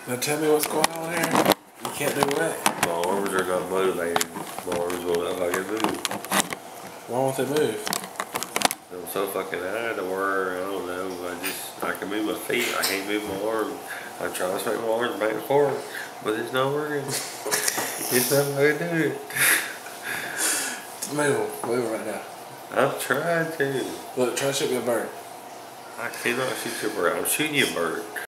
Now tell me what's going on here. You can't do what? My arms are not motivated. My arms will not fucking move. Why won't they move? I'm so fucking high to where, I don't know, I can move my feet, I can't move my arms. I'm trying to swing my arms back and forth, but it's not working. It's not going to do it. Move right now. I'm trying to. Look, try to shoot me a bird. I cannot shoot you a bird. I'm shooting you a bird.